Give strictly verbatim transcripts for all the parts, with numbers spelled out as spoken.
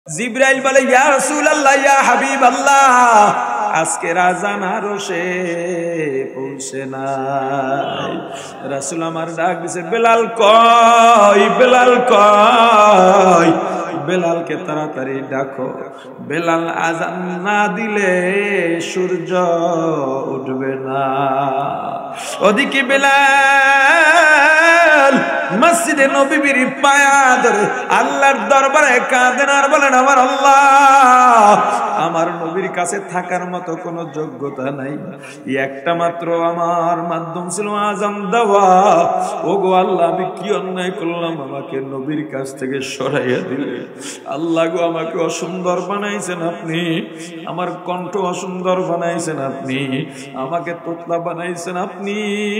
জিবরাইল বলে ইয়া রাসূলুল্লাহ ইয়া হাবিবাল্লাহ আজকের আযান আরশে পৌঁছে নাই। রাসূল আমার ডাক দিছে বেলাল কই বেলাল কই বেলালকে তাড়াতাড়ি ডাকো। বেলাল আযান না দিলে সূর্য উঠবে না। ওদিকে বেলাল মসজিদে নববীর পায়া ধরে আল্লাহর দরবারে কাঁদেন আর বলেন আমার আল্লাহ আমার নবীর কাছে থাকার মতো কোনো যোগ্যতা নাই, একটা মাত্র আমার মাধ্যম ছিল আযান দেওয়া। ওগো আল্লাহ আমি কি অন্যায় করলাম আমাকে নবীর কাছ থেকে সরাইয়া দিলে। আল্লাহ গো আমাকে অসুন্দর বানাইছেন আপনি, আমার কণ্ঠ অসুন্দর বানাইছেন আপনি, আমাকে তোতলা বানাইছেন আপনি।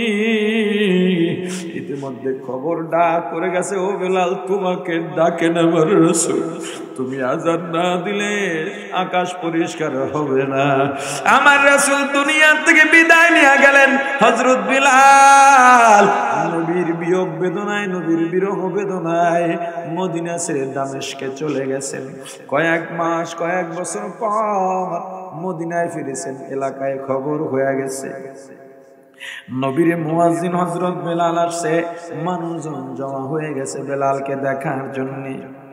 ইতিমধ্যে খবর ডাক করে গেছে ও বেলাল তোমাকে ডাকেন আমার রাসূল, তুমি আযান না দিলে আকাশ পরিষ্কার হবে না। আমার রাসূল দুনিয়া থেকে বিদায় নিয়ে গেলেন। হযরত বিলাল নবীর বিয়োগ বেদনায় নবীর বিরহ বেদনায় মদিনা ছেড়ে দামেস্কে চলে গেছেন। কয়েক মাস কয়েক বছর পর মদিনায় ফিরেছেন। এলাকায় খবর হয়ে গেছে নবীর মুয়াজ্জিন হযরত বেলাল আসছে, মানুষজন জমা হয়ে গেছে বেলালকে দেখার জন্য।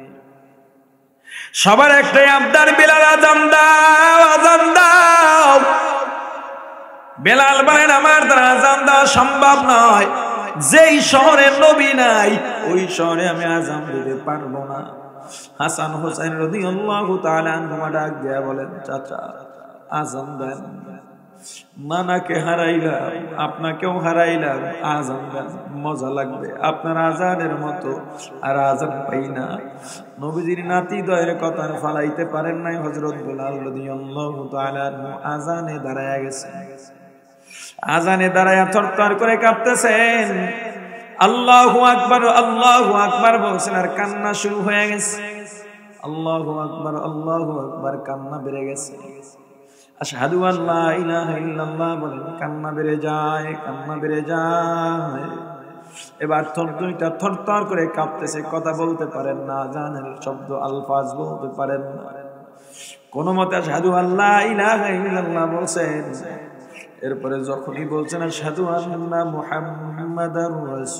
সবার একটাই আবদার বেলাল আযান দাও আযান দাও। বেলাল বলেন আমার দ্বারা আযান দেওয়া সম্ভব নয়, যেই শহরে নবী নাই ওই শহরে আমি আযান দিতে পারবো না। হাসান হোসেন রাদিয়াল্লাহু তাআলা আনহুমা ডাক দিয়া বলেন চাচা আযান দেন। নানাকে হারাইলাম আপনাকেও হারাইলাম, আযান দেন মজা লাগবে, আপনার আযানের মতো আর আযান পাই না। নবীজির নাতি দয়ের কথা ফালাইতে পারেন নাই। হযরত বেলাল রাদিয়াল্লাহু তাআলা আযানে দাঁড়ায় গেছেন। আযানে দাঁড়ায় থরথর করে কাঁপতেছেন। আল্লাহু আকবার আল্লাহু আকবার বলছেন আর কান্না শুরু হয়ে গেছে। আল্লাহু আকবার আল্লাহু আকবার কান্না বেড়ে গেছে। আশহাদু আল্লা ইলাহা ইল্লাল্লাহ বলেন কান্না বেড়ে যায় কান্না বেড়ে যায়। এবার দুইটা থরথর করে কাঁপতেছে, কথা বলতে পারেন না, আযানের শব্দ আলফাজ বলতে পারেন না। কোন মতে আশহাদু আল্লা ইলাহা ইল্লাল্লাহ বলছেন। এরপরে যখনই বলছেন আশহাদু আন্না মুহাম্মাদার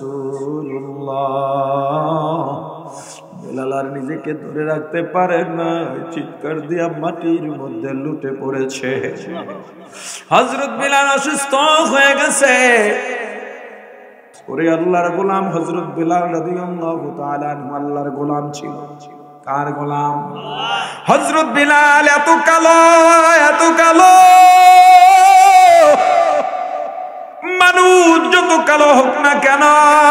রাসূলুল্লাহ, বেলাল আর নিজেকে ধরে রাখতে পারেন না, চিৎকার দিয়া মাটির মধ্যে লুটে পড়েছে। হযরত বেলাল অসুস্থ হয়ে গেছে। ওরে আল্লাহর গোলাম হযরত বেলাল রাদিয়াল্লাহু তাআলা আনহু আল্লাহর গোলাম ছিল। কার গোলাম? হযরত বেলাল এত কালো এত কালো, মানুষ যত কালো হোক না কেন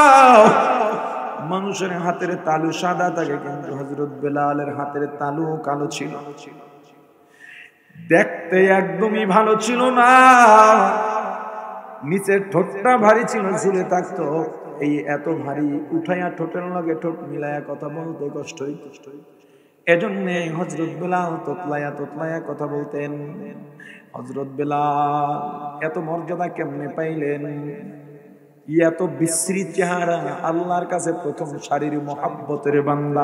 মানুষের হাতের তালু সাদা থাকে, কিন্তু হযরত বেলালের হাতের তালু কালো ছিল। দেখতে একদমই ভালো ছিল না, নিচের ঠোঁটটা ভারী ছিল, ঝুলে থাকতো। এই এত ভারী উঠাইয়া ঠোঁটের লগে ঠোঁট মিলাইয়া কথা বলতে কষ্ট হইত। এজন্য হযরত বেলাল তোতলায়া তোতলায়া কথা বলতেন। হযরত বেলাল এত মর্যাদা কেমনে পাইলেন? এত বিশ্রী চেহারা, আল্লাহর কাছে প্রথম সারির মুহাব্বতের বান্দা।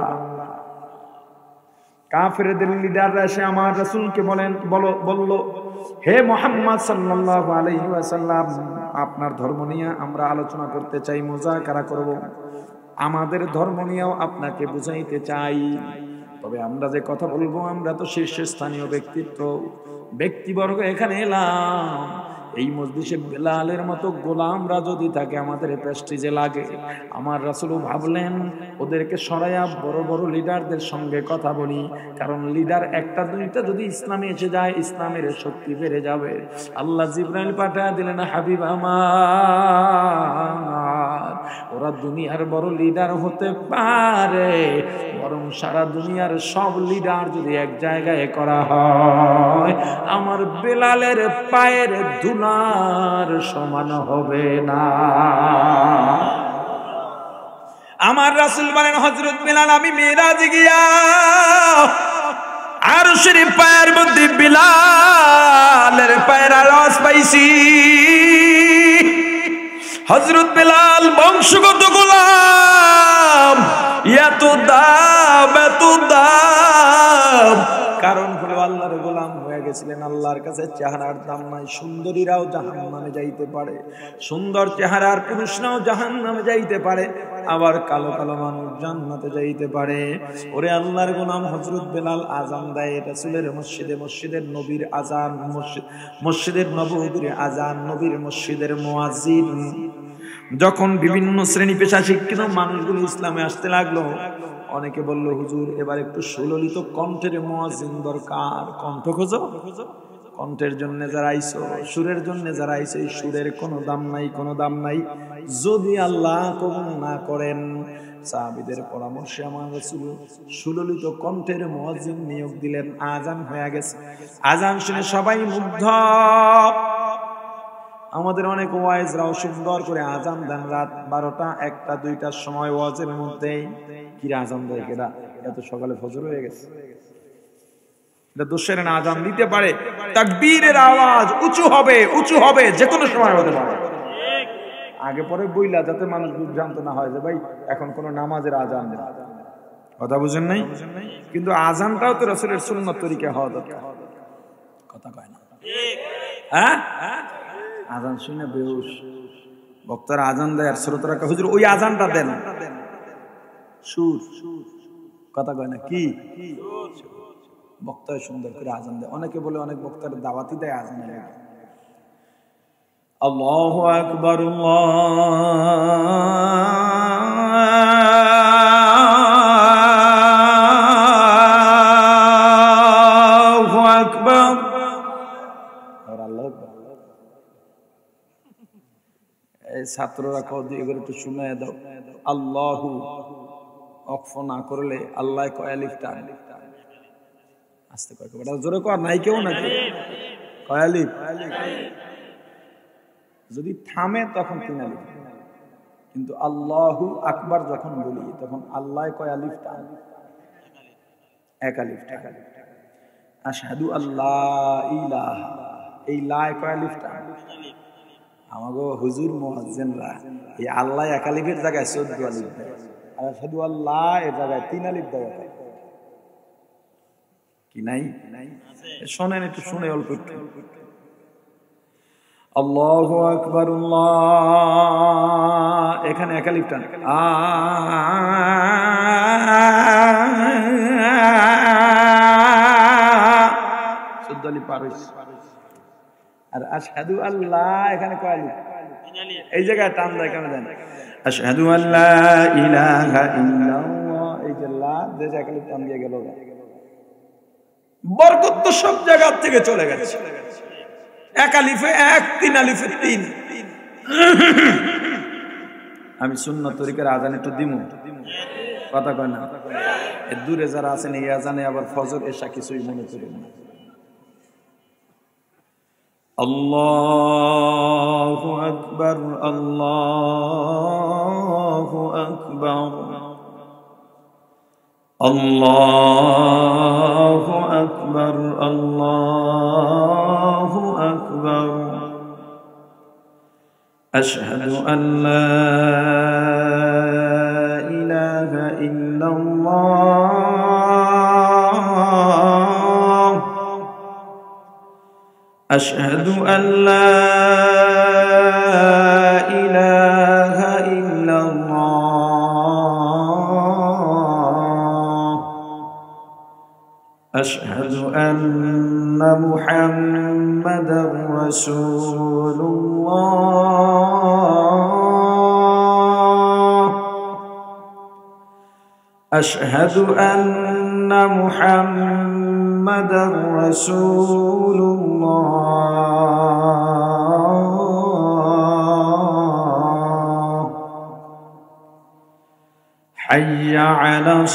কাফেরদের লিডাররা এসে আমার রাসূলকে বলেন বলো বলল হে মুহাম্মদ সাল্লাল্লাহু আলাইহি ওয়াসাল্লাম আপনার ধর্ম নিয়ে আমরা আলোচনা করতে চাই, মুযাকারা করব, আমাদের ধর্ম নিয়েও আপনাকে বুঝাইতে চাই। তবে আমরা যে কথা বলবো আমরা তো শীর্ষস্থানীয় ব্যক্তিত্ব ব্যক্তিবর্গ এখানে এলাম। এই মজলিসে বেলালের মতো গোলামরা যদি থাকে আমাদের প্রেস্টিজে লাগে। আমার রাসূল ভাবলেন ওদেরকে সরাইয়া বড় বড় লিডারদের সঙ্গে কথা বলি, কারণ লিডার একটা দুইটা যদি ইসলামে এসে যায় ইসলামের শক্তি বেড়ে যাবে। আল্লাহ জিবরাইল পাঠিয়ে দিলেন হাবিব আমার, ওরা দুনিয়ার বড় লিডার হতে পারে, বরং সারা দুনিয়ার সব লিডার যদি এক জায়গায় করা হয় আমার বেলালের পায়ের ধুলার সমান হবে না। আমার রাসূল বলেন হযরত বেলাল আমি মেরাজে গিয়া আরশের পায়ের মধ্যে বেলালের পায়ের আওয়াজ পাইছি। হযরত বেলাল বংশগত গোলাম, এত দাম এত দাম কারণ হলো আল্লাহর গোলাম হয়ে গেছিলেন, আল্লাহর কাছে চেহারার দাম নাই। সুন্দরীরাও জাহান্নামে যাইতে পারে, সুন্দর চেহারার পুরুষরাও জাহান্নামে যাইতে পারে, আবার কালো কালো মানুষ জান্নাতে যাইতে পারে। ওরে আল্লাহর গোলাম হযরত বেলাল আযান দেয় রাসূলের মসজিদে, মসজিদের নবীর আযান, মসজিদ মসজিদের নববীর আযান, নবীর মসজিদের মুয়াজ্জিন। যখন বিভিন্ন শ্রেণী পেশা শিক্ষিত মানুষগুলো ইসলামে আসতে লাগলো, অনেকে বলল হুজুর এবার একটু সুললিত কণ্ঠের মুয়াজ্জিন দরকার। কণ্ঠ খোঁজো, কণ্ঠের জন্য যারা আইছো, সুরের জন্য যারা আইছো, এই সুরের কোনো দাম নাই, কোনো দাম নাই যদি আল্লাহ কবুল না করেন। সাহাবীদের পরামর্শে আমার রাসূল সুললিত কণ্ঠের মুয়াজ্জিন নিয়োগ দিলেন। আযান হয়ে গেছে, আযান শুনে সবাই মুগ্ধ। আমাদের অনেক ওয়াইজরাও সুন্দর করে আযান দেন রাত বারোটা একটা দুইটার সময়, ওয়াজের মধ্যেই কি আযান দেয় কেডা? এত সকালে ফজর হয়ে গেছে, এটা দোষের না। আযান দিতে পারে, তাকবীরের আওয়াজ উঁচু হবে, উঁচু হবে, যে কোনো সময় হতে পারে। আগে পরে বইলা যাতে মানুষ বিভ্রান্ত না হয় যে ভাই এখন কোন নামাজের আযান না। কথা বুঝেন নাই? কিন্তু আযানটাও তো রাসূলের সুন্নাত তরিকা হওয়া দরকার। কথা কয় না ঠিক? হ্যাঁ, আযান শুনে বেহুশ বক্তারা আযান দেয় আর শ্রোতারা কয় হুজুর ওই আযানটা দেন। সুর, কথা কয় না কি? বক্তা সুন্দর করে আযান দেয়। অনেকে বলে অনেক বক্তার দাওয়াতি দেয় আযানের আগে। আল্লাহু আকবার, আল্লাহু আকবার, আর আল্লাহু আকবার। এই ছাত্ররা কও দিয়ে এগুলো একটু শুনায় দাও। আল্লাহু অক্ফ না করলে আল্লাহ কয় আলিফ টান, আস্তে কয় বেটা জোরে কর, নাই কেউ নাকি কয় আলিফ, যদি থামে তখন তিন আলিফ, কিন্তু আল্লাহু আকবার যখন বলি তখন আল্লাহ কয় আলিফ টান, এক আলিফ টান। আশহাদু আল্লাহ ইলাহা, এই লা কয় আলিফ টান। আমাগো হুজুর মুয়াজ্জিনরা এই আল্লাহ এক আলিফের জায়গায় চোদ্দ আলিফ দেয়, আর আশহাদু আল্লাহ এর জায়গায় তিন আলিফ দেয় কি নাই? শোনেন একটু, শুনে অল্প একটু। আল্লাহু আকবার, আল্লাহ এখানে এক আলিফ টান, আ চোদ্দ আলিফ পার হইছে। আর আশহাদু আল্লাহ এখানে কয় আলিফ? এই জায়গায় টান দেয় কেন জানেন? আশহাদু আল্লা ইলাহা ইল্লাল্লাহ, এই যে লা যে এক আলিফ টান দিয়ে গেল, বরকত তো সব জায়গা থেকে চলে গেছে। এক আলিফে এক, তিন আলিফে তিন। আমি সুন্নাত তরিকার আযান একটু দিমু, কথা কয় না? এর দূরে যারা আছেন এই আযানে আবার ফজর এশা কিছুই মনে করেন না। আল্লাহু আকবার, আল্লাহু আকবার, আল্লাহু আকবার, আল্লাহু আকবার। আশহাদু আল্লা ইলাহা ইল্লাল্লাহ, আশহাদু আল্লা ইলাহা ইল্লাল্লাহ, আশহাদু আন্না মুহাম্মাদার রাসূলুল্লাহ, আশহাদু আন্না মুহাম্মাদার রাসূলুল্লাহ। হাইয়া আলাস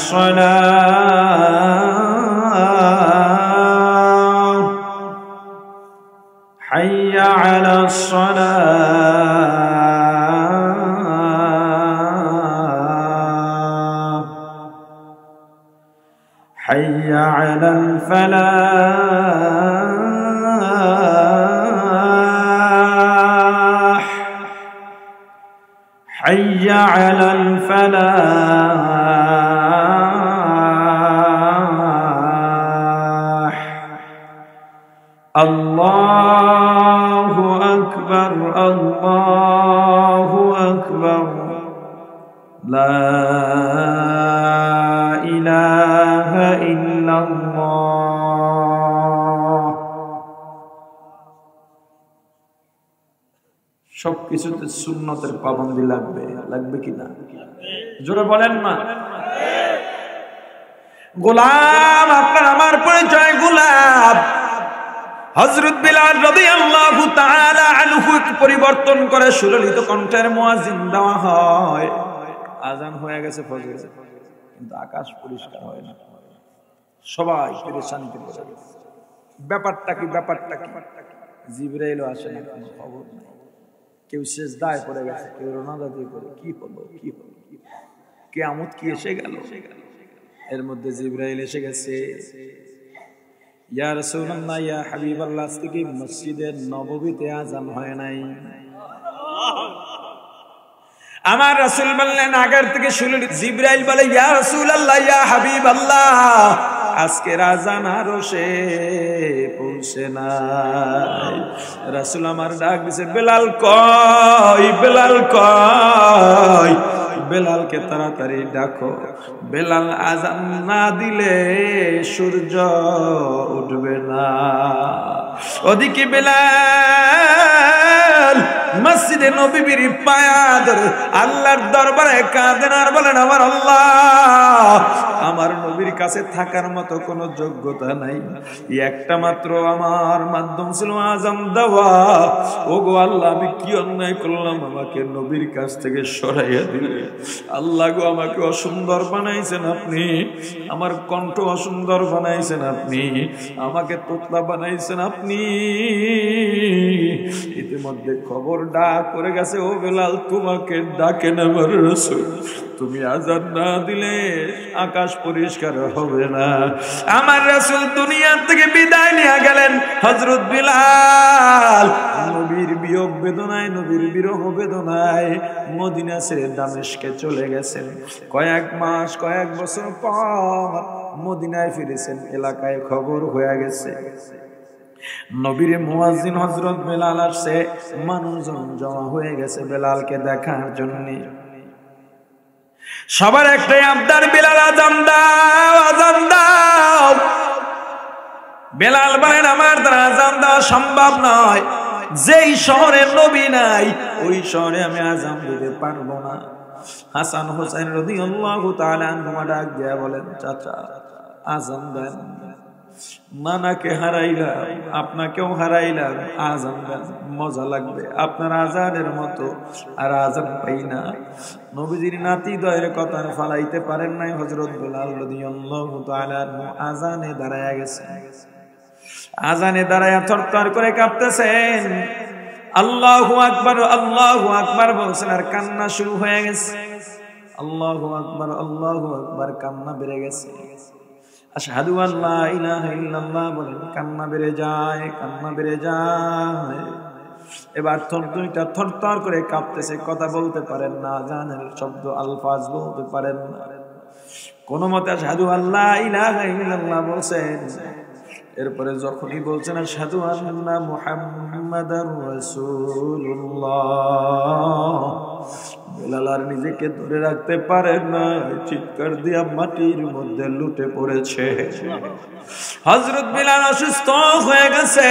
সালাহ, হাইয়া আলাস সালাহ, হাইয়া আলাল ফালাহ, হাইয়া আলাল ফালাহ, আল্লাহু আকবার, আল্লাহু আকবার, লা ইলাহা ইল্লাল্লাহ। সবকিছুতে সুন্নতের পাবন্দি লাগবে, লাগবে কিনা? জোরে বলেন না। গোলাম, আপনার আমার পরিচয় গোলাম। হযরত বিলাল রাদিয়াল্লাহু তাআলা আনহু পরিবর্তন করে সুললিত কণ্ঠের মুয়াজ্জিন দেওয়া হয়। আজান হয়ে গেছে ফজরের, কিন্তু আকাশ পরিষ্কার হয় না। সবাই পেরেশানিতে পড়ে গেছে। ব্যাপারটা কি? ব্যাপারটা কি? জিবরাইলও আসে না, কোনো খবর নেই। কেউ সিজদায় পড়ে গেছে, কেউ রোনাজাতি করে। কি হলো? কি হলো? কিয়ামত কি এসে গেল? এর মধ্যে জিবরাইল এসে গেছে। ইয়া রাসূলুল্লাহ, ইয়া হাবিবাল্লাহ, আজকে কি মসজিদে নববীতে আযান হয় নাই? আমার রাসূল বললেন, আগের থেকে শুনে। জিবরাইল বলে, ইয়া রাসূলুল্লাহ, ইয়া হাবিবাল্লাহ, আজকের আযান আরো সে পৌঁছে নাই। রাসূল আমার ডাক দিছে, বেলাল কই, বেলাল কই, বেলালকে তাড়াতাড়ি ডাকো। বেলাল আযান না দিলে সূর্য উঠবে না। ওদিকে বেলাল মসজিদে নববীর পায়া ধরে আল্লাহর দরবারে কাঁদেন আর বলেন, আমার আল্লাহ, আমার নবীর কাছে থাকার মতো কোনো যোগ্যতা নাই। একটা মাত্র আমার মাধ্যম ছিল আযান দেওয়া। ওগো আল্লাহ, আমি কি অন্যায় করলাম? আমাকে নবীর কাছ থেকে সরাইয়া দিলে। আল্লাহ গো, আমাকে অসুন্দর বানাইছেন আপনি, আমার কণ্ঠ অসুন্দর বানাইছেন আপনি, আমাকে তোতলা বানাইছেন আপনি। ইতিমধ্যে খবর ডাক করে গেছে, ও বেলাল, তোমাকে ডাকেন আমার রাসূল। তুমি আযান না দিলে আকাশ পরিষ্কার হবে না। আমার রাসূল দুনিয়া থেকে বিদায় নিয়ে গেলেন। হযরত বিলাল নবীর বিয়োগ বেদনায়, নবীর বিরহ বেদনায় মদিনা ছেড়ে দামেস্কে চলে গেছেন। কয়েক মাস, কয়েক বছর পর মদিনায় ফিরেছেন। এলাকায় খবর হয়ে গেছে নবীর মুয়াজ্জিন হযরত বেলাল আসছে। মানুষজন জমা হয়ে গেছে বেলালকে দেখার জন্য। সবার একটাই আবদার, বেলাল আযান দাও, আযান দাও। বেলাল বলেন, আমার দ্বারা আযান দেওয়া সম্ভব নয়। যেই শহরে নবী নাই, ওই শহরে আমি আযান দিতে পারবো না। হাসান হোসেন রাদিয়াল্লাহু তাআলা আনহুমা ডাক দিয়া বলেন, চাচা আযান দেন। নানাকে হারাইলাম, আপনাকেও হারাইলাম, আযান দেন, মজা লাগবে। আপনার আযানের মতো আর আযান পাই না। নবীজির নাতি দয়ের কথা ফালাইতে পারেন নাই। হযরত বেলাল রাদিয়াল্লাহু তাআলা আনহু আযানে দাঁড়ায়া গেছে। আযানে দাঁড়ায়া থরথর করে কাঁপতেছেন। আল্লাহু আকবার, আল্লাহু আকবার বলছেন, আর কান্না শুরু হয়ে গেছে। আল্লাহু আকবার, আল্লাহু আকবার, কান্না বেড়ে গেছে। আশহাদু আল্লা ইলাহা ইল্লাল্লাহ বলেন, কান্না বেড়ে যায়, কান্না বেড়ে যায়। এবার থর দুইটা থরথর করে কাঁপতেছে, কথা বলতে পারেন না, আযানের শব্দ আলফাজ বলতে পারেন না। কোন মতে আশহাদু আল্লা ইলাহা ইল্লাল্লাহ বলছেন। এরপরে যখনই বলছেন আশহাদু আন্না মুহাম্মাদার রাসূলুল্লাহ, বেলাল আর নিজেকে ধরে রাখতে পারেন না, চিৎকার দিয়া মাটির মধ্যে লুটে পড়েছে। হযরত বেলাল অসুস্থ হয়ে গেছে।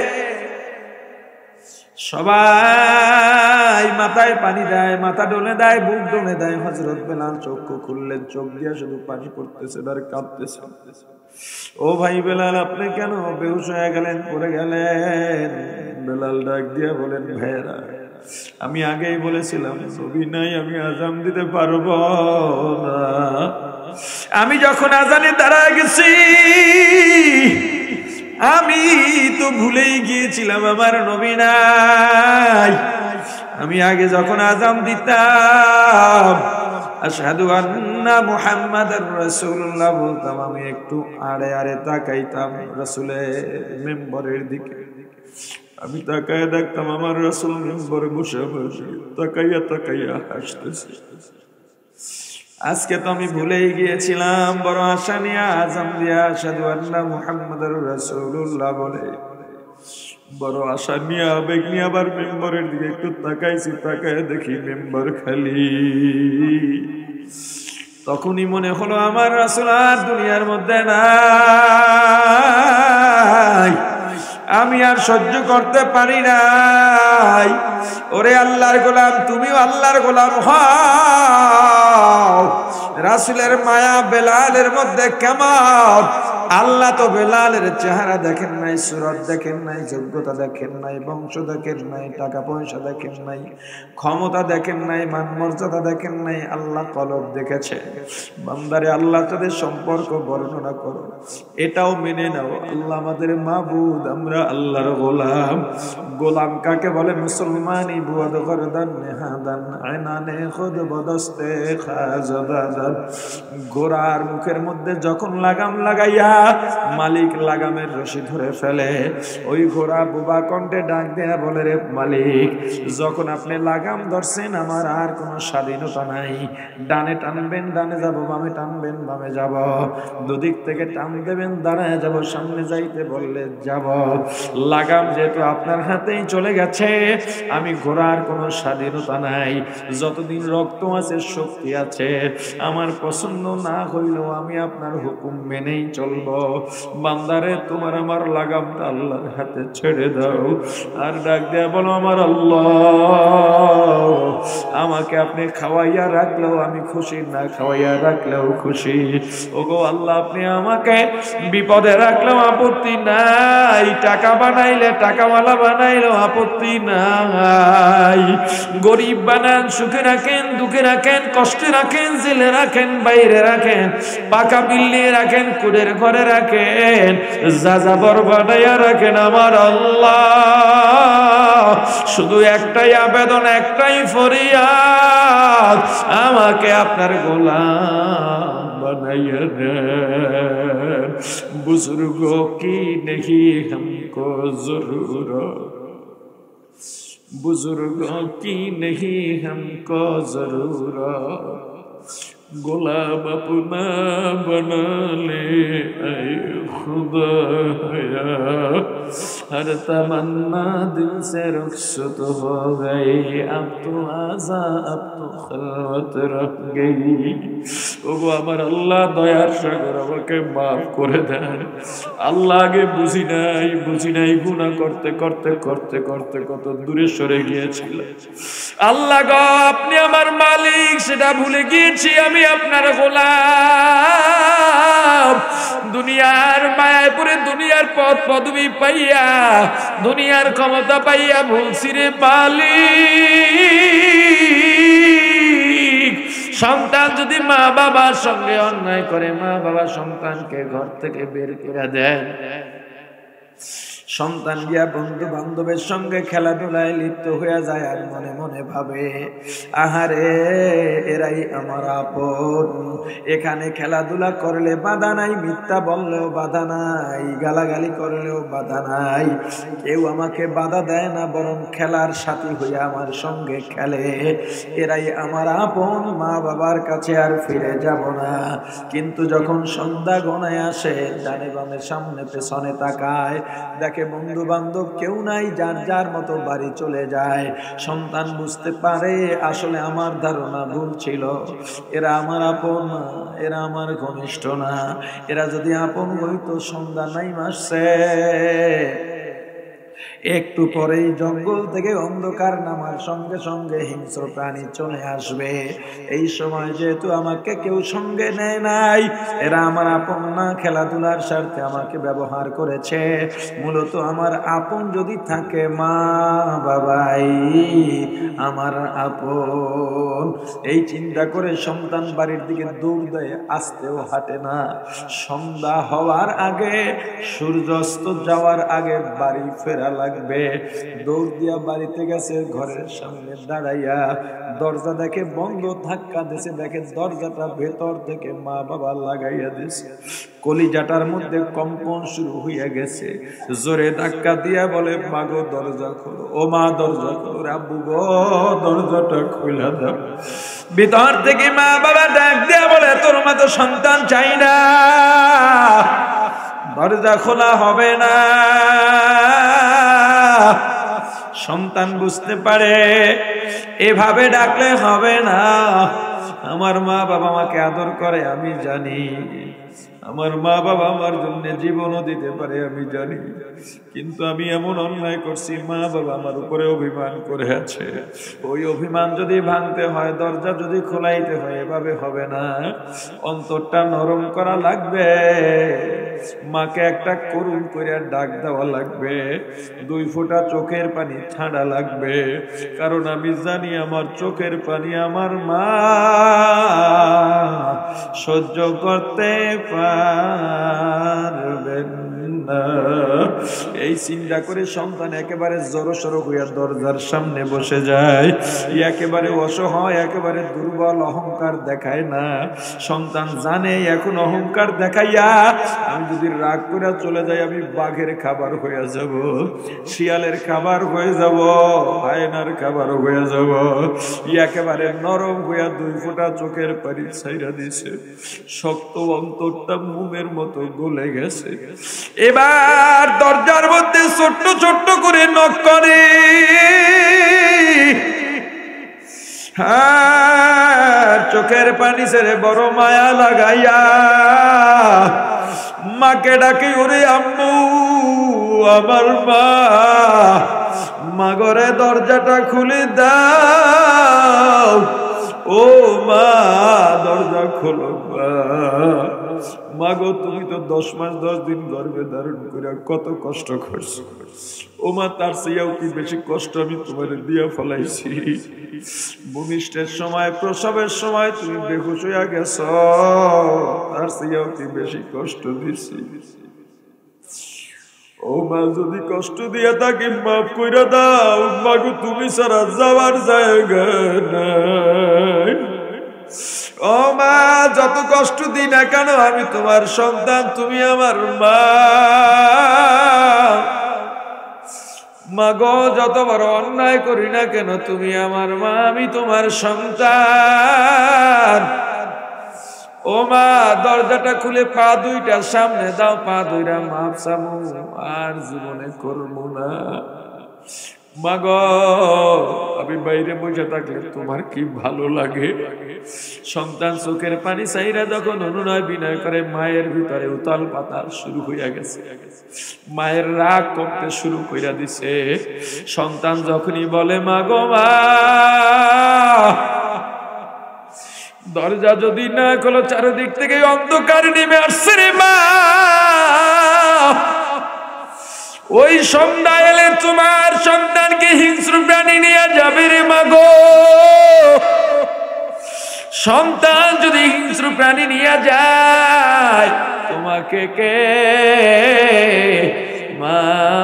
সবাই মাথায় পানি দেয়, মাথা ডলে দেয়, বুক ডলে দেয়। হযরত বেলাল চক্ষু খুললেন, চোখ দিয়া শুধু পানি পড়তেছে আর কাঁপতেছে। ও ভাই বেলাল, আপনি কেন বেহুশ হয়ে গেলেন, পড়ে গেলেন? বেলাল ডাক দিয়া বলেন, ভাইরা, আমি আগেই বলেছিলাম নবী নাই, আমি আযান দিতে পারবো না। আমি যখন আযানে দাঁড়ায় গেছি, আমি তো ভুলেই গিয়েছিলাম আমার নবী নাই। আমি আগে যখন আযান দিতাম আশহাদু আন্না মুহাম্মাদার রাসূলুল্লাহ বলতাম, আমি একটু আড়ে আড়ে তাকাইতাম রাসূলের মিম্বরের দিকে। আমি তাকায় দেখতাম আমার রাসূল মিম্বরে বসে বসে তাকাইয়া তাকাইয়া হাসতেছে। আজকে তো আমি ভুলেই গিয়েছিলাম, বড় আশা নিয়ে আযান দিয়া আশহাদু আন্না মুহাম্মাদার রাসূলুল্লাহ বলে বড় আশা নিয়ে আবেগ নিয়ে আবার মেম্বারের দিকে একটু তাকাইছি, তাকায় দেখি মেম্বার খালি। তখনই মনে হলো আমার রাসূল আর দুনিয়ার মধ্যে নাই, আমি আর সহ্য করতে পারি নাই। ওরে আল্লাহর গোলাম, তুমিও আল্লাহর গোলাম হও। রাসূলের মায়া বেলালের মধ্যে কেমন! আল্লাহ তো বেলালের চেহারা দেখেন নাই, সুরত দেখেন নাই, যোগ্যতা দেখেন নাই, বংশ দেখেন নাই, টাকা পয়সা দেখেন নাই, ক্ষমতা দেখেন নাই, মান মর্যাদা দেখেন নাই, আল্লাহ কলব দেখেছে। বান্দারে আল্লাহ তাদের সম্পর্ক বর্ণনা করো, এটাও মেনে নাও আল্লাহ আমাদের মাবুদ, আমরা আল্লাহর গোলাম। গোলাম কাকে বলে? মুসলমানি বুয়াদ গরদান নেহাদান আয়নানে খুদ বদস্তে খাজাদান। গোরার মুখের মধ্যে যখন লাগাম লাগাইয়া মালিক লাগামের রশি ধরে ফেলে, ওই ঘোড়া বোবা কণ্ঠে ডাক দেয়া বলে, রে মালিক, যখন আপনি লাগাম ধরছেন আমার আর কোনো স্বাধীনতা নাই। ডানে টানবেন ডানে যাব, বামে টানবেন বামে যাব, দুদিক থেকে টান দেবেন দাঁড়ায় যাব, সামনে যাইতে বললে যাব। লাগাম যেহেতু আপনার হাতেই চলে গেছে, আমি ঘোড়ার কোনো স্বাধীনতা নাই। যতদিন রক্ত আছে, শক্তি আছে, আমার পছন্দ না হইলেও আমি আপনার হুকুম মেনেই চলব। বান্দারে, তোমার আমার লাগামটা আল্লাহর হাতে ছেড়ে দাও। আর ডাক দেয়া বলো, আমার আল্লাহ, আমাকে আপনি খাওয়াইয়া রাখলেও আমি খুশি, না খাওয়াইয়া রাখলেও খুশি। ওগো আল্লাহ, আপনি আমাকে বিপদে রাখলেও আপত্তি নাই, টাকা বানাইলে টাকাওয়ালা বানাইলেও আপত্তি নাই, গরিব বানান, সুখে রাখেন, দুঃখে রাখেন, কষ্টে রাখেন, জেলে রাখেন, বাইরে রাখেন, পাকা বিল্ডিং রাখেন, কুড়ের ঘরে রাখেন, যা যাবর বানাইয়া রাখেন, আমার আল্লাহ শুধু একটাই আবেদন, একটাই ফরিয়াদ, আমাকে আপনার গোলাম बनाया बुजुर्गों की नहीं हमको जरूरत, बुजुर्गों की नहीं हमको जरूरत, गुलाम अपना बना ले ऐ खुदाया, हर तमन्ना दिल से रुखसत हो गई, अब तो आजा अब तो खलवत रह गई। ওগো আমার আল্লাহ, দয়ার সাগর, আমাকে মাফ করে দেন। আল্লাহ আগে বুঝি নাই, বুঝি নাই, গুনাহ করতে করতে করতে করতে কত দূরে সরে গিয়েছিল। আল্লাহ গো, আপনি আমার মালিক, সেটা ভুলে গিয়েছি, আমি আপনার গোলাম। দুনিয়ার মায়ায় পড়ে, দুনিয়ার পদ পদবি পাইয়া, দুনিয়ার ক্ষমতা পাইয়া বলছি রে মালিক, সন্তান যদি মা বাবার সঙ্গে অন্যায় করে, মা বাবা সন্তানকে ঘর থেকে বের করে দেন, সন্তান গিয়া বন্ধু বান্ধবের সঙ্গে খেলাধুলায় লিপ্ত হয়ে যায়, আর মনে মনে ভাবে আহারে এরাই আমার আপন। এখানে খেলাধুলা করলে বাধা নাই, মিথ্যা বললেও বাধা নাই, গালাগালি করলেও বাধা নাই, কেউ আমাকে বাধা দেয় না, বরং খেলার সাথী হইয়া আমার সঙ্গে খেলে, এরাই আমার আপন। মা বাবার কাছে আর ফিরে যাব না। কিন্তু যখন সন্ধ্যা গণায় আসে, ডানে বামে সামনে পেছনে তাকায়, দেখে বন্ধু বান্ধব কেউ নাই, যার যার মতো বাড়ি চলে যায়। সন্তান বুঝতে পারে আসলে আমার ধারণা ভুল ছিল, এরা আমার আপন না, এরা আমার ঘনিষ্ঠ না। এরা যদি আপন হইতো, সন্ধ্যা নাই মাসছে, একটু পরেই জঙ্গল থেকে অন্ধকার নামার সঙ্গে সঙ্গে হিংস্র প্রাণী চলে আসবে। এই সময় যেহেতু আমাকে কেউ সঙ্গে নেয় নাই, এরা আমার আপন না, খেলাধুলার স্বার্থে আমাকে ব্যবহার করেছে। মূলত আমার আপন যদি থাকে, মা বাবাই আমার আপন। এই চিন্তা করে সন্তান বাড়ির দিকে দৌড় দেয়, আসতেও হাঁটে না। সন্ধ্যা হওয়ার আগে, সূর্যাস্ত যাওয়ার আগে বাড়ি ফেরা লাগবে। দৌড় দিয়া বাড়িতে গেছে, ঘরের সামনে দাঁড়াইয়া দরজা দেখে বন্ধ, ধাক্কা দিয়েছে, দেখে দরজাটা ভেতর থেকে মা বাবা লাগাইয়া দিয়েছে। কলিজাটার মধ্যে কম্পন শুরু হইয়া গেছে, জোরে ধাক্কা দিয়া বলে, মা গো দরজা খোলো, ও মা দরজা খোলো, আব্বু গো দরজাটা খুলে দাও। ভিতর থেকে মা বাবা ডাক দিয়া বলে, তোর মতো সন্তান চাই না, দরজা খোলা হবে না। সন্তান বুঝতে পারে এভাবে ডাকলে হবে না। আমার মা বাবা আমাকে আদর করে আমি জানি, আমার মা বাবা আমার জন্য জীবনও দিতে পারে আমি জানি, কিন্তু আমি এমন অন্যায় করছি, মা বাবা আমার উপরে অভিমান করে আছে। ওই অভিমান যদি ভাঙতে হয়, দরজা যদি খোলাইতে হয়, এভাবে হবে না। অন্তরটা নরম করা লাগবে, মাকে একটা করুণ করে ডাক দেওয়া লাগবে, দুই ফোঁটা চোখের পানি ঠান্ডা লাগবে। কারণ আমি জানি আমার চোখের পানি আমার মা সহ্য করতে পারবেন না। এই চিন্তা করে সন্তান একেবারে জড়সড় হইয়া দরজার সামনে বসে যায়। একেবারে অসহায়, একেবারে দুর্বল, অহংকার দেখায় না। সন্তান জানে এখন অহংকার দেখাইয়া আমি যদি রাগ করে চলে যাই, আমি বাঘের খাবার হয়ে যাব, শিয়ালের খাবার হয়ে যাব, হায়নার খাবার হয়ে যাব। একেবারে নরম হইয়া দুই ফোঁটা চোখের পানি ছাইরা দিছে। শক্ত অন্তরটা মোমের মতো গলে গেছে। এবার দরজার মধ্যে ছোট্ট ছোট্ট করে নক করে, হ্যাঁ, চোখের পানি ছেড়ে বড় মায়া লাগাইয়া মাকে ডাকে, ওরে আম্মু, আমার মা, মাগরে দরজাটা খুলে দাও, ও মা দরজা খোলো। মাগো তুমি তো দশ মাস দশ দিন গর্ভে ধারণ করে কত কষ্ট করছো, ও মা তার চেয়েও কি বেশি কষ্ট আমি তোমার দিয়া ফলাইছি। ভূমিষ্ঠের সময়, প্রসবের সময় তুমি বেহুশ হইয়া গেছ, তার চেয়েও কি বেশি কষ্ট দিছি। ও মা যদি কষ্ট দিয়ে থাকি মাফ কইরা দাও, মাগো তুমি ছাড়া যাওয়ার জায়গা নাই। ও মা যত কষ্ট দিই না কেন আমি তোমার সন্তান, তুমি আমার মা। মাগো যত বড় অন্যায় করি না কেন তুমি আমার মা, আমি তোমার সন্তান। ও মা দরজাটা খুলে পা দুইটা সামনে দাও, পা দুইটা মাপ চামু, আর জীবনে করবো না। মাগো আমি বাইরে বসে থাকলে তোমার কি ভালো লাগে? সন্তান চোখের পানি চাইরা যখন অনুনয় বিনয় করে, মায়ের ভিতরে উতাল পাতাল শুরু হইয়া গেছে। মায়ের রাগ করতে শুরু কইরা দিছে। সন্তান যখনই বলে মাগো মা, দরজা যদি না খোলো, চারিদিক থেকে অন্ধকার নেমে আসছে রে মা, ওই সন্ধ্যা এলে তোমার সন্তানকে হিংস্র প্রাণী নিয়ে যাবে রে মাগো। সন্তান যদি হিংস্র প্রাণী নিয়ে যায়, তোমাকে কে মা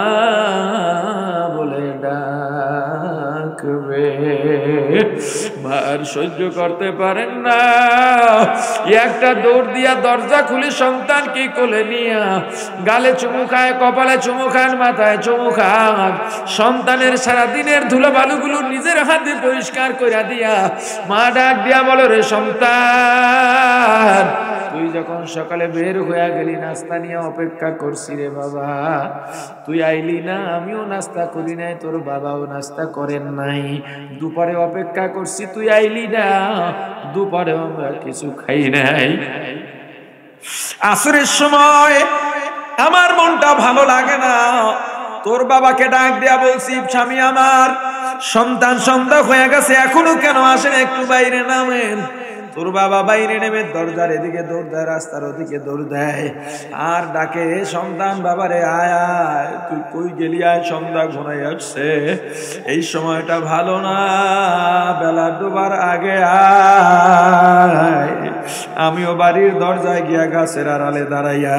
বলে ডাকবে? মার সহ্য করতে পারেন না, একটা দৌড় দিয়া দরজা খুলে সন্তান কি কোলে নিয়া গালে চুমু খায়, কপালে চুমু খান, মাথায় চুমু খান। সন্তানের সারাদিনের ধুলো বালুগুলো নিজের হাতে পরিষ্কার করে দিয়া মা ডাক দিয়া বলো, রে সন্তান, তুই যখন সকালে বের হয়ে গেলি নাস্তা নিয়ে অপেক্ষা করছি রে বাবা, তুই আইলি না, আমিও নাস্তা করি নাই, তোর বাবাও নাস্তা করেন নাই। দুপুরে অপেক্ষা করছি, তুই আইলি না, দুপুরে আমরা কিছু খাই নাই। আসরের সময় আমার মনটা ভালো লাগে না, তোর বাবাকে ডাক দিয়া বলছি, স্বামী আমার, সন্তান সন্ধ্যা হয়ে গেছে, এখনো কেন আসেন, একটু বাইরে নামেন। তোর বাবা বাইরে নেমে দরজার এদিকে দৌড় দেয়, রাস্তার ওদিকে দৌড় দেয়, আর ডাকে, সন্তান বাবারে আয় আয়, তুই কই গেলি, আয়, সন্ধ্যা ঘনাই আসছে, এই সময়টা ভালো না, বেলা ডোবার আগে আয়। আমিও বাড়ির দরজায় গিয়া গাছের আড়ালে দাঁড়াইয়া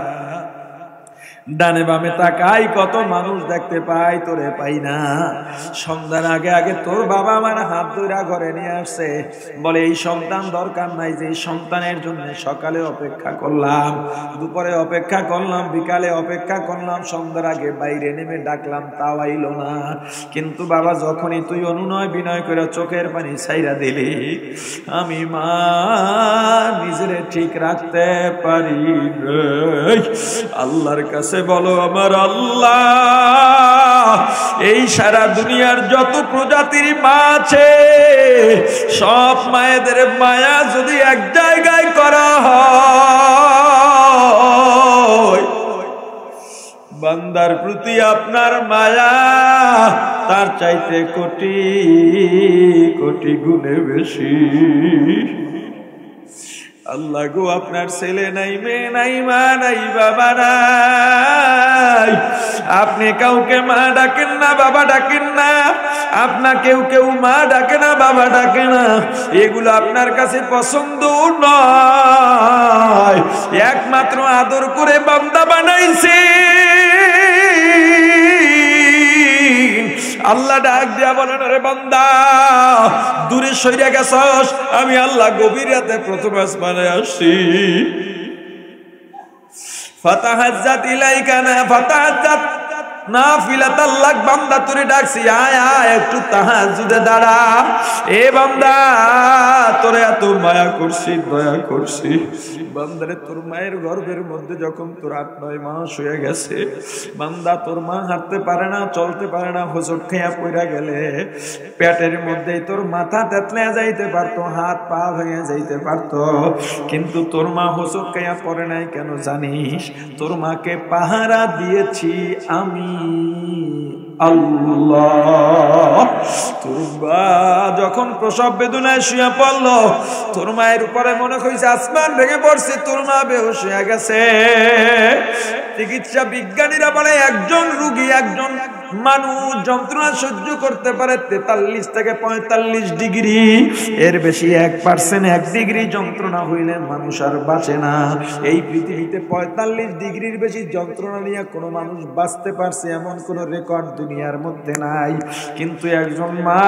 ডানে বামে তাকাই, কত মানুষ দেখতে পাই, তোরে পাই না। সন্ধ্যার আগে আগে তোর বাবা আমার হাত ধইরা ঘরে নিয়ে আসছে, বলে এই সন্তান দরকার নাই, যে সন্তানের জন্য সকালে অপেক্ষা করলাম, দুপুরে অপেক্ষা করলাম, বিকালে অপেক্ষা করলাম, সন্ধ্যার আগে বাইরে নেমে ডাকলাম, তাও আইলো না। কিন্তু বাবা যখনই তুই অনুনয় বিনয় করে চোখের পানি ছাইরা দিলি, আমি মা নিজেরে ঠিক রাখতে পারি। আল্লাহর কাছে কাছে বলো, আমার আল্লাহ, এই সারা দুনিয়ার যত প্রজাতির মা আছে সব মায়েদের মায়া যদি এক জায়গায় করা হয়, বান্দার প্রতি আপনার মায়া তার চাইতে কোটি কোটি গুণে বেশি। আল্লাহ গো, আপনার ছেলে নাই, মেয়ে নাই, মা নাই, বাবা নাই, আপনি কাউকে মা ডাকেন না, বাবা ডাকেন না, আপনা কেউ কেউ মা ডাকে না, বাবা ডাকে না, এগুলো আপনার কাছে পছন্দ নয়। একমাত্র আদর করে বান্দা বানাইছে। আল্লাহ ডাক দিয়া বলেন, রে বান্দা, দূরে সইরা গেছস, আমি আল্লাহ গভীর রাতে প্রথম আসমানে আসি। ফাতাহাজ্জাত ইলাইকা না ফাতাহাজ্জাত নাফিলাতাল লাক, বান্দা তোরে ডাকছি, আয় আয় একটু তাহাজ্জুদে দাঁড়া। এ বান্দা, তোরে এত মায়া করছি, দয়া করছি, বান্দারে তোর মায়ের গর্ভের মধ্যে যখন তোর আট নয় মাস হয়ে গেছে, বান্দা তোর মা হাঁটতে পারে না, চলতে পারে না, হোঁচট খেয়া পড়া গেলে পেটের মধ্যেই তোর মাথা তেতলে যাইতে পারতো, হাত পা ভেঙে যাইতে পারতো, কিন্তু তোর মা হোঁচট খেয়া পড়ে নাই কেন জানিস? তোর মাকে পাহারা দিয়েছি আমি আল্লাহ। তোর মা যখন প্রসব বেদনায় শুয়ে পড়লো, তোর মায়ের উপরে মনে হয়েছে আসমান ভেঙে পড়ছে, তোর মা বেহুশ হয়ে গেছে। চিকিৎসা বিজ্ঞানীরা বলে একজন রোগী, একজন মানুষ যন্ত্রণা সহ্য করতে পারে তেতাল্লিশ থেকে পঁয়তাল্লিশ ডিগ্রি, এর বেশি এক পার্সেন্ট এক ডিগ্রি যন্ত্রণা হইলে মানুষ আর বাঁচে না। এই পৃথিবীতে পঁয়তাল্লিশ ডিগ্রির বেশি যন্ত্রণা নিয়ে কোনো মানুষ বাঁচতে পারছে এমন কোনো রেকর্ড দুনিয়ার মধ্যে নাই। কিন্তু একজন মা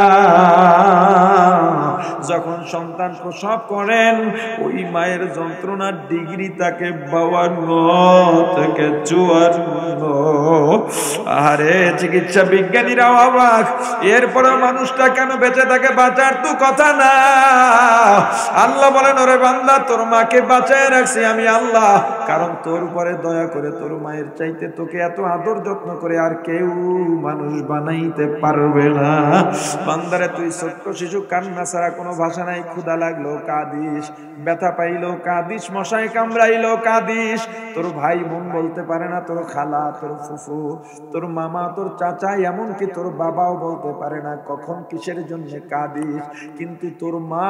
যখন সন্তান প্রসব করেন, ওই মায়ের যন্ত্রণার ডিগ্রি তাকে বাউান্ন থেকে চুয়ান্ন। আরে চিকিৎসা বিজ্ঞানীরা অবাক, এরপরে মানুষটা কেন বেঁচে থাকে? বাঁচার তো কথা না। আল্লাহ বলেন, ওরে বান্দা, তোর মাকে বাঁচায় রাখছি আমি আল্লাহ, কারণ তোর উপরে দয়া করে তোর মায়ের চাইতে তোকে এত আদর যত্ন করে আর কেউ মানুষ বানাইতে পারবে না। বান্দারে, তুই ছোট্ট শিশু, কান্না ছাড়া কোনো ভাষা নাই, ক্ষুধা লাগলো কাঁদিস, ব্যথা পাইলো কাঁদিস, মশায় কামড়াইলো কাঁদিস, তোর ভাই বোন বলতে পারে না, তোর খালা, তোর ফুফু, তোর মামা, তোর চাচা, এমনকি তোর বাবাও বলতে পারে না কখন কিসের জন্য কাঁদিস, কিন্তু তোর মা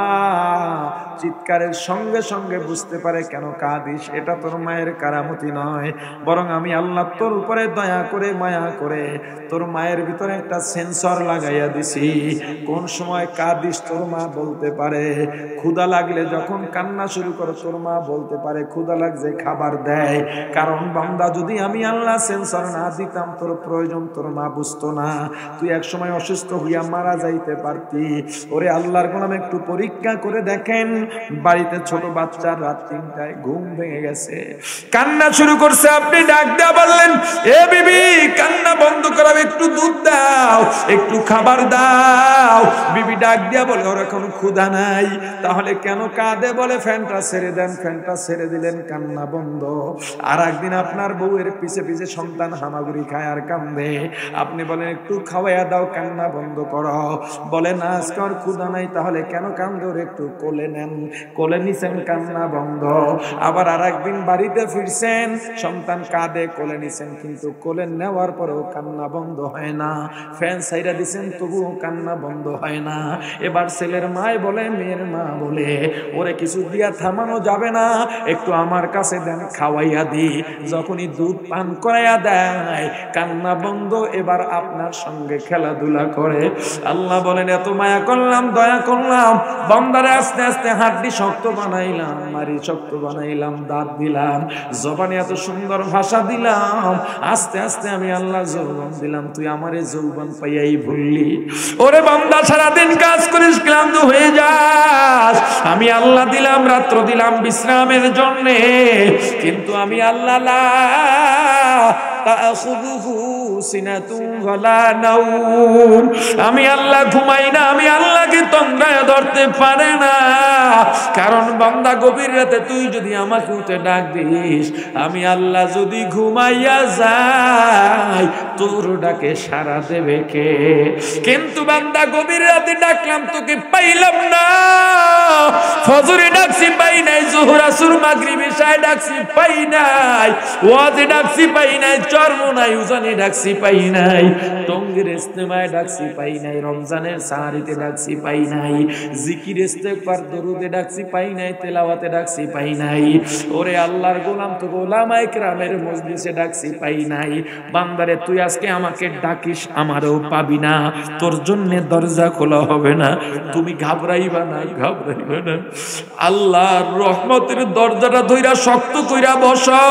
চিৎকারের সঙ্গে সঙ্গে বুঝতে পারে কেন কাঁদিস। এটা তোর মায়ের কারামতি নয়, বরং আমি আল্লাহ তোর উপরে দয়া করে মায়া করে তোর মায়ের ভিতরে একটা সেন্সর লাগাইয়া দিছি। কোন সময় কাঁদিস তোর মা বলতে পারে, ক্ষুধা লাগলে যখন কান্না শুরু করে তোর মা বলতে পারে ক্ষুধা লাগছে, খাবার দেয়। কারণ বান্দা, যদি আমি আল্লাহ সেন্সর না দিতাম, তোর প্রয়োজন তোর মা বুঝতো না, তুই এক সময় অসুস্থ হইয়া মারা যাইতে পারতি। ওরে আল্লাহর গোলাম, একটু পরীক্ষা করে দেখেন, বাড়িতে ছোট বাচ্চার রাত তিনটায় ঘুম ভেঙে গেছে, কান্না শুরু করছে, আপনি ডাক দেয়া বললেন, এ বিবি কান্না বন্ধ করাবে, একটু দুধ দাও, একটু খাবার দাও। বিবি ডাক দিয়া বলে, ওর এখন ক্ষুধা নাই, তাহলে কেন কাঁদে? বলে ফ্যানটা ছেড়ে দেন। ফ্যানটা ছেড়ে দিলেন, কান্না বন্ধ। আর একদিন আপনার বউয়ের পিছে পিছে সন্তান হামাগুড়ি খায় আর কান্দে, আপনি বলেন একটু খাওয়াইয়া দাও, কান্না বন্ধ করো। বলে না, আজকে আর ক্ষুধা নাই, তাহলে কেন কান্দে? ওর একটু কোলে নেন। কোলে নিছেন, কান্না বন্ধ। আবার আর একদিন বাড়িতে ফিরছেন, সন্তান কাঁদে, কোলে নিছেন, কিন্তু কোলে নেওয়ার পরেও কান্না বন্ধ হয় না। ফ্যান ছাইরা দিছেন, তবুও কান্না বন্ধ হয় না। এবার ছেলের মায় বলে, মেয়ের মা বলে, ওরে কিছু দিয়া থামানো যাবে না, একটু আমার কাছে দেন, খাওয়াইয়া দি। যখনই দুধ পান করাইয়া দেয়, কান্না বন্ধ। এবার আপনার সঙ্গে খেলাধুলা করে। আল্লাহ বলেন, এত মায়া করলাম, দয়া করলাম, বান্দারে আস্তে আস্তে হাড্ডি শক্ত বানাইলাম, মারি শক্ত বানাইলাম, দাঁত দিলাম, জবানে এত সুন্দর ভাষা দিলাম, আস্তে আস্তে আমি আল্লাহ যৌবন দিলাম, তুই আমারে যৌবন পাইয়াই ভুললি। ওরে বান্দা, সারাদিন কাজ করিস, ক্লান্ত হয়ে যাস, আমি আল্লাহ দিলাম রাত্র দিলাম বিশ্রামের জন্যে, কিন্তু আমি আল্লাহ লা তাখুযুহু সিনাতুন ওয়ালা নাওম, আমি আল্লাহ ঘুমাই না, আমি আল্লাহকে তন্দ্রায় ধরতে পারে না। কারণ বান্দা গভীর রাতে তুই যদি আমাকে উঠে ডাক দিস, আমি আল্লাহ যদি ঘুমাইয়া যাই তোর ডাকে সাড়া দেবে কে? কিন্তু বান্দা গভীর রাতে ডাকলাম তোকে পাইলাম না, ফজরে ডাকছি পাই নাই, যোহর আসর মাগরিব এশায় ডাকছি পাই নাই, ওয়াজে ডাকছি পাই নাই, চরমোনাই উজানে ডাকছি পাই নাই, টঙ্গীর ইজতেমায় ডাকছি পাই নাই, রমজানের সাহারিতে ডাকছি পাই নাই, জিকির ইস্তেগফার দরুদে ডাকছি পাই নাই, তেলাওয়াতে ডাকছি পাই নাই। ওরে আল্লাহর গোলাম তো ওলামায়ে কেরামের মজলিসে ডাকছি পাই নাই। বান্দারে তুই আজকে আমাকে ডাকিস, আমারও পাবি না, তোর জন্য দরজা খোলা হবে না। তুমি ঘাবড়াইবা না, ঘাবড়াইবা না। আল্লাহর রহমতের দরজাটা ধইরা শক্ত কইরা বসো,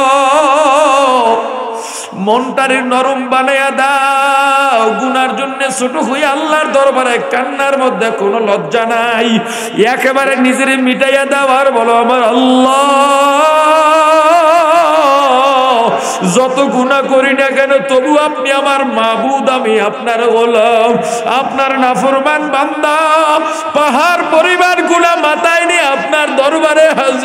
মনটারে নরম বানায়া দাও। গুনার জন্য ছোট হয়ে আল্লাহর দরবারে কান্নার মধ্যে কোনো লজ্জা নাই, একেবারে নিজেরে মিটাইয়া দাও আর বলো আমার আল্লাহ, যত গুনাহ করি না কেন তবু আপনি আমার মাবুদ, আমি আপনার গোলাম, আপনার নাফরমান বান্দা। পাহাড় পরিবার গুনাহ মাথায় নিয়ে আপনার দরবারে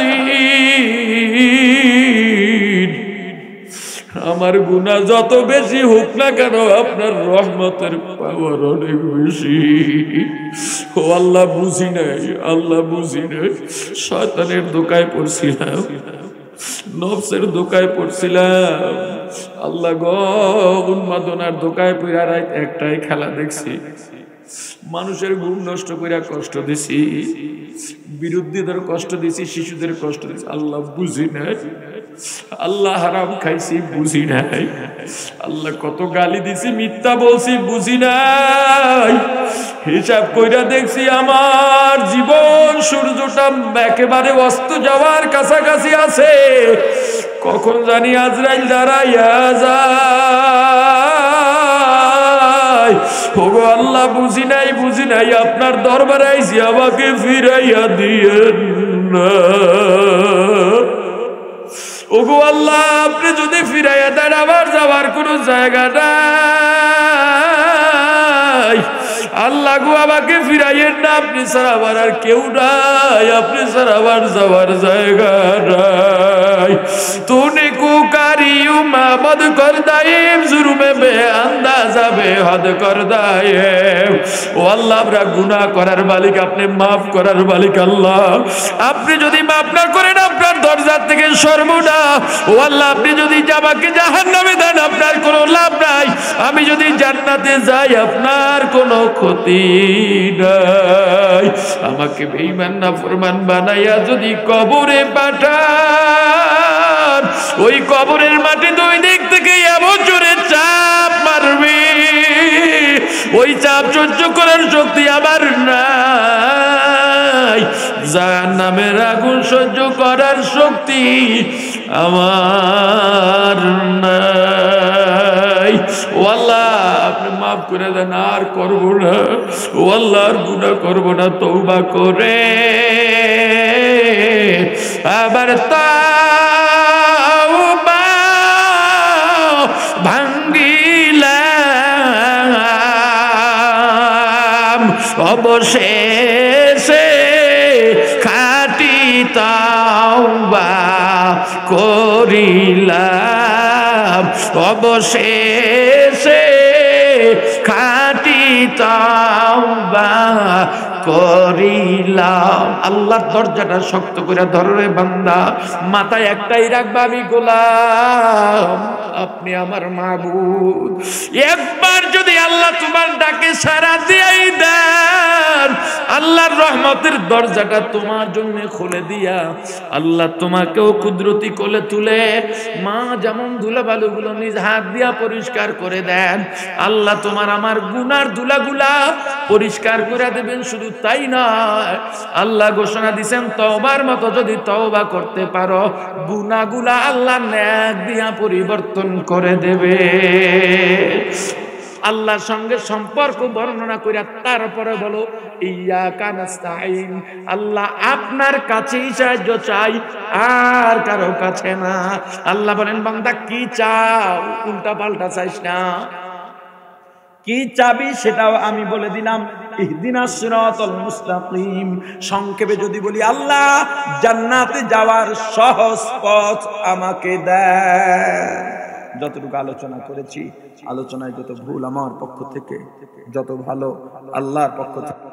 হাজির। আমার গুনাহ যত বেশি হোক না কেন আপনার রহমতের পাওয়ার অনেক বেশি। ও আল্লাহ বুঝি নাই, আল্লাহ বুঝি নাই, শয়তানের ধোঁকায় পড়ছিলাম, নফসের ধোঁকায় পড়ছিলাম। আল্লাহ গো, উন্মাদনার ধোঁকায় পড়া রাত একটাই খেলা দেখছি, মানুষের ঘুম নষ্ট কইরা কষ্ট দিছি, বিরোধীদের কষ্ট দিছি, শিশুদের কষ্ট দিছি। আল্লাহ বুঝি নাই, আল্লাহ হারাম খাইছি বুঝি নাই, আল্লাহ কত গালি দিছি, মিথ্যা বলছি বুঝি নাই। হিসাব কইরা দেখছি আমার জীবন সূর্যটা একেবারে অস্ত যাওয়ার কাছাকাছি আছে, কখন জানি আজরাইল দাঁড়াইয়া যায়। ওগো আল্লাহ বুঝি নাই, বুঝি নাই, আপনার দরবারে আইছি, আমাকে ফিরাইয়া দিয়েন না। ওগো আল্লাহ, আপনি যদি ফিরাইয়া দেন আমার যাওয়ার কোনো জায়গা নাই। আল্লাহ গো, আমাকে ফিরাইয়েন না, আপনি ছাড়া আমার আর কেউ নাই, আপনি ছাড়া আমার যাওয়ার জায়গা নাই। তूने कुकारियों माबद कर दाइम जुर्मे बेअंदाजा बेहद कर दाइम। ও আল্লাহ, আমরা গুনাহ করার মালিক, আপনি মাফ করার মালিক। আল্লাহ, আপনি যদি মাফ না করেন আপনার দরজা থেকে সরবো না। ও আল্লাহ, আপনি যদি আমাকে জাহান্নামে দেন আপনার কোনো লাভ নাই, আমি যদি জান্নাতে যাই আপনার কোনো ক্ষতি নাই। আমাকে বেঈমান নাফরমান বানাইয়া যদি কবরে পাঠান, ওই কবরের মাটি দুই দিক থেকে এমন জোরে চাপ মারবে, ওই চাপ সহ্য করার শক্তি আমার নাই, জাহান্নামের আগুন সহ্য করার শক্তি আমার নাই। ও আল্লাহ, আপনি মাফ করে দেন, আর করবো না। ও আল্লাহ, আর গুনাহ করবো না, তওবা করে আবার তাওবা ভাঙ্গিলাম, অবশেষে খাঁটি তাওবা করিলাম, অবশেষে খাঁটি তাওবা করিলাম। আল্লাহর দরজাটা শক্ত করে ধরো রে বান্দা, মাথায় একটাই রাখবা, আমি গোলাম, আপনি আমার মাবুদ। একবার যদি আল্লাহ তোমার ডাকে সাড়া দিয়াই দেন, আল্লাহর রহমতের দরজাটা তোমার জন্য খুলে দিয়া আল্লাহ তোমাকেও কুদরতি কোলে তুলে, মা যেমন ধুলাবালুগুলো নিজ হাত দিয়া পরিষ্কার করে দেন, আল্লাহ তোমার আমার গুনার ধুলাগুলা পরিষ্কার করে দেবেন। শুধু তাই নয়, আল্লাহ ঘোষণা দিয়েছেন তওবার মতো যদি তওবা করতে পারো, গুনাহগুলা আল্লাহ নেক দিয়া পরিবর্তন করে দেবে। আল্লাহর সঙ্গে সম্পর্ক বর্ণনা করে তারপরে বলো ইয়াকা নাস্তাইন, আল্লাহ আপনার কাছেই সাহায্য চাই, আর কারো কাছে না। আল্লাহ বলেন বান্দা কি চাও, উল্টা পাল্টা চাইস না। কি চাবি সেটাও আমি বলে দিলাম, ইহদিনাস সিরাতাল মুস্তাকিম। সংক্ষেপে যদি বলি, আল্লাহ জান্নাতে যাওয়ার সহজ পথ আমাকে দেন। যতটুকু আলোচনা করেছি, আলোচনায় যত ভুল আমার পক্ষ থেকে, যত ভালো আল্লাহর পক্ষ থেকে।